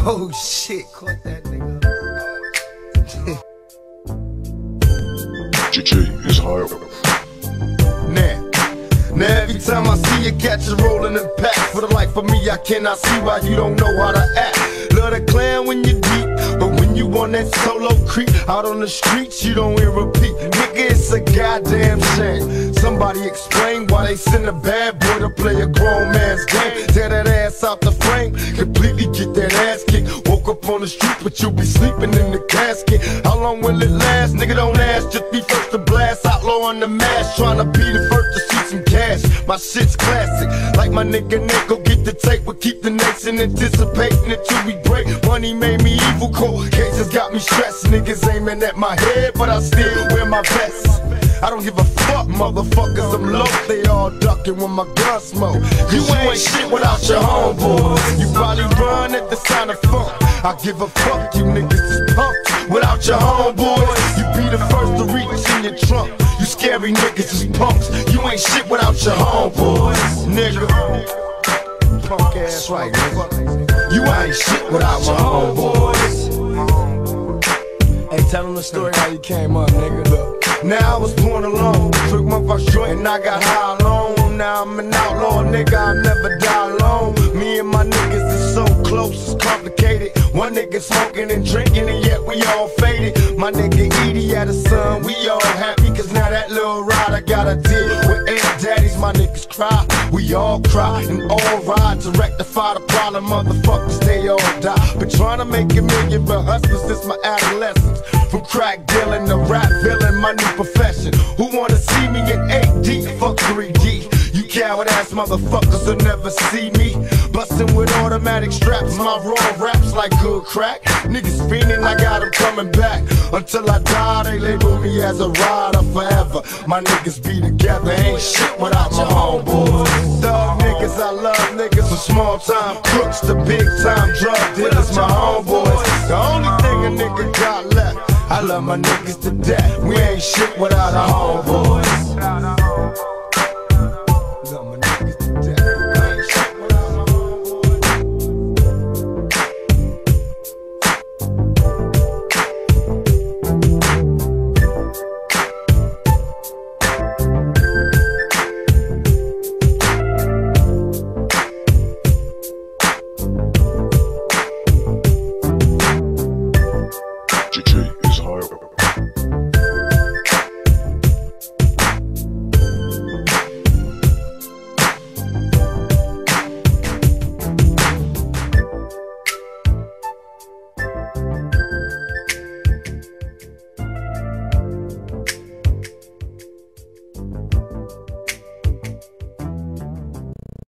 Oh shit, caught that nigga. GG is high. Now every time I see you catch it rolling in pack, for the life of me I cannot see why you don't know how to act. Love the clan when you deep, but when you on that solo creep out on the streets, you don't hear a peep. Nigga, it's a goddamn shame. Somebody explain why they send a bad boy to play a grown man's game. Tear that ass out the frame, completely get that ass kicked. Woke up on the street, but you be sleeping in the casket. How long will it last? Nigga, don't ask, just be first to blast. Outlaw on the mask, trying to be the first to see some cash. My shit's classic, like my nigga Nick. Go get the tape, but keep the nation anticipating it till we break. Money made me evil, cold cases got me stressed. Niggas aiming at my head, but I still wear my vest. I don't give a fuck, motherfuckers, I'm low. They all ducking when my gun smoke. You ain't shit without your homeboys. You probably run at the sound of funk. I give a fuck, you niggas is punks. Without your homeboys, you be the first to reach in your trunk. You scary niggas is punks. You ain't shit without your homeboys, nigga. Punk ass right, nigga. You ain't shit without your homeboys. Hey, tell them the story how you came up, nigga. Look. Now I was born alone, took my first joint and I got high alone. Now I'm an outlaw, nigga, I'll never die alone. Me and my niggas is so close, it's complicated. One nigga smoking and drinking and yet we all faded. My nigga Edie had a son, we all happy, cause now that little rider got a deal with Aunt Daddies. My niggas cry, we all cry, and all ride to rectify the problem. Motherfuckers, they all die. Been trying to make a million, but hustlers since my adolescence. From crack dealing to rap villain, my new profession. Who wanna see me in 8D? Fuck 3D. You coward ass motherfuckers will never see me bustin' with automatic straps. My raw raps like good crack. Niggas fiendin', I got them coming back. Until I die, they label me as a rider forever. My niggas be together, ain't shit without my homeboys. Thug niggas, I love niggas from small time crooks to big time drug dealers, my homeboys. The only thing a nigga got left, I love my niggas to death. We ain't shit without our homeboys.